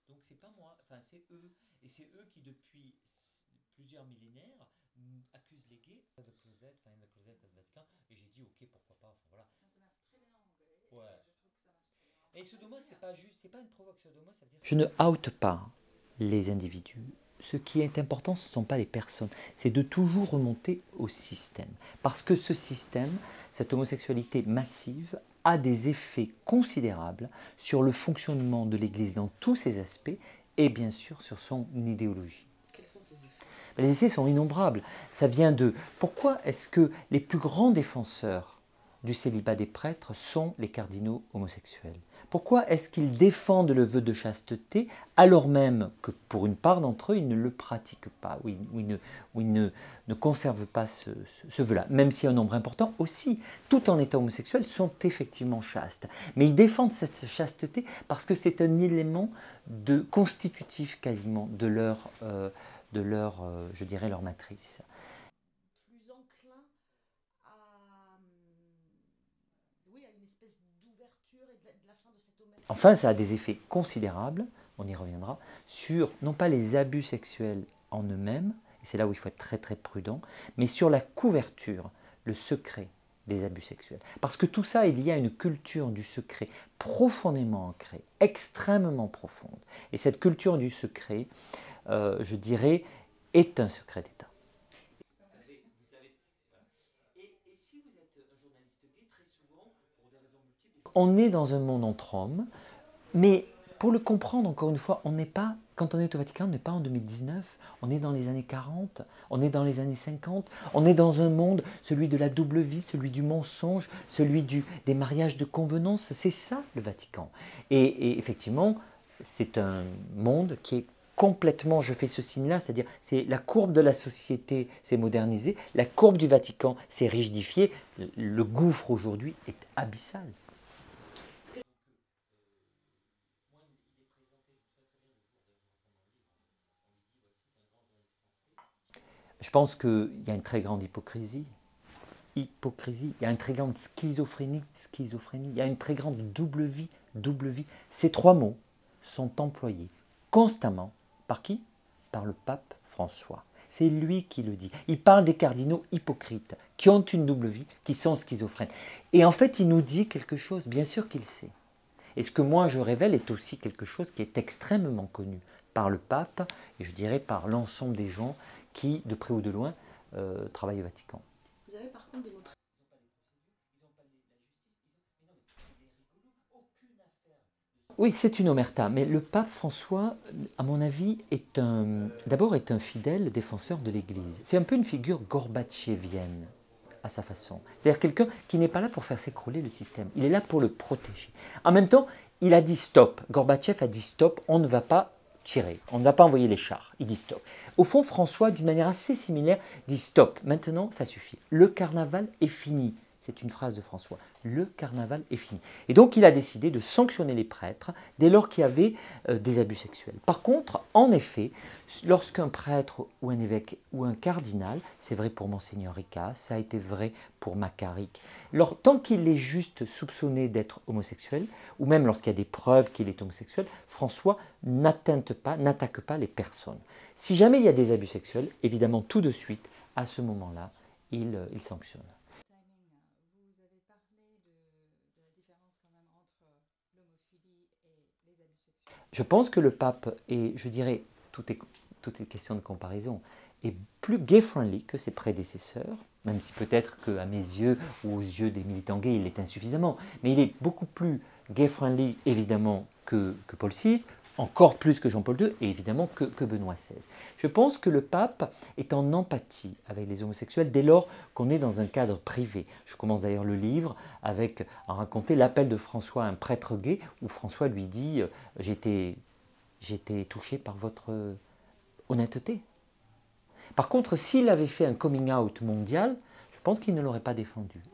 Donc c'est pas moi, enfin c'est eux. Et c'est eux qui depuis plusieurs millénaires accusent les gays. The Closet, enfin The Closet at the Vatican. Et j'ai dit ok, pourquoi pas, enfin voilà. Ça marche très bien en anglais et Ouais. je trouve que ça marche très bien en Et français Sodoma, aussi, c'est hein. pas juste, c'est pas une provoque Sodoma, ça veut dire. Je ne oute pas les individus. Ce qui est important, ce ne sont pas les personnes, c'est de toujours remonter au système. Parce que ce système, cette homosexualité massive, a des effets considérables sur le fonctionnement de l'Église dans tous ses aspects et bien sûr sur son idéologie. Quels sont ces effets? Les essais sont innombrables. Ça vient de pourquoi est-ce que les plus grands défenseurs du célibat des prêtres sont les cardinaux homosexuels? Pourquoi est-ce qu'ils défendent le vœu de chasteté alors même que pour une part d'entre eux, ils ne le pratiquent pas, ou ils ne conservent pas ce vœu-là, même si un nombre important aussi, tout en étant homosexuels, sont effectivement chastes. Mais ils défendent cette chasteté parce que c'est un élément constitutif quasiment de leur, je dirais, leur matrice. Plus enclin à, oui, à une espèce d'ouverture et de la fin de cette omerta. Enfin, ça a des effets considérables, on y reviendra, sur non pas les abus sexuels en eux-mêmes, et c'est là où il faut être très très prudent, mais sur la couverture, le secret des abus sexuels. Parce que tout ça est lié à une culture du secret profondément ancrée, extrêmement profonde. Et cette culture du secret, je dirais, est un secret d'État. Et si vous êtes un journaliste gay, très souvent, pour des raisons multiples, on est dans un monde entre hommes, mais pour le comprendre, encore une fois, on n'est pas, quand on est au Vatican, on n'est pas en 2019, on est dans les années 40, on est dans les années 50, on est dans un monde, celui de la double vie, celui du mensonge, celui des mariages de convenance, c'est ça le Vatican. Et effectivement, c'est un monde qui est complètement, je fais ce signe-là, c'est-à-dire c'est la courbe de la société s'est modernisée, la courbe du Vatican s'est rigidifiée, le gouffre aujourd'hui est abyssal. Je pense qu'il y a une très grande hypocrisie. Hypocrisie. Il y a une très grande schizophrénie. Schizophrénie. Il y a une très grande double vie. Double vie. Ces trois mots sont employés constamment par qui? Par le pape François. C'est lui qui le dit. Il parle des cardinaux hypocrites, qui ont une double vie, qui sont schizophrènes. Et en fait, il nous dit quelque chose, bien sûr qu'il sait. Et ce que moi je révèle est aussi quelque chose qui est extrêmement connu par le pape, et je dirais par l'ensemble des gens qui, de près ou de loin, travaillent au Vatican. Vous avez par contre des mots très... Oui, c'est une omerta, mais le pape François, à mon avis, d'abord est un fidèle défenseur de l'Église. C'est un peu une figure gorbatchevienne à sa façon. C'est-à-dire quelqu'un qui n'est pas là pour faire s'écrouler le système, il est là pour le protéger. En même temps, il a dit stop, Gorbatchev a dit stop, on ne va pas tirer, on ne va pas envoyer les chars, il dit stop. Au fond, François, d'une manière assez similaire, dit stop, maintenant ça suffit, le carnaval est fini. C'est une phrase de François. Le carnaval est fini. Et donc il a décidé de sanctionner les prêtres dès lors qu'il y avait des abus sexuels. Par contre, en effet, lorsqu'un prêtre ou un évêque ou un cardinal, c'est vrai pour Monseigneur Ricas, ça a été vrai pour Macaric, tant qu'il est juste soupçonné d'être homosexuel, ou même lorsqu'il y a des preuves qu'il est homosexuel, François n'attaque pas les personnes. Si jamais il y a des abus sexuels, évidemment tout de suite, à ce moment-là, il sanctionne. Timing, vous avez parlé de la différence quand même entre l'homophilie et les abus sexuels. Je pense que le pape est, je dirais, tout est question de comparaison, est plus gay-friendly que ses prédécesseurs, même si peut-être qu'à mes yeux ou aux yeux des militants gays, il est insuffisamment, mais il est beaucoup plus gay-friendly évidemment que Paul VI, encore plus que Jean-Paul II et évidemment que Benoît XVI. Je pense que le pape est en empathie avec les homosexuels dès lors qu'on est dans un cadre privé. Je commence d'ailleurs le livre à raconter l'appel de François à un prêtre gay où François lui dit j'étais touché par votre honnêteté. Par contre, s'il avait fait un coming out mondial, je pense qu'il ne l'aurait pas défendu.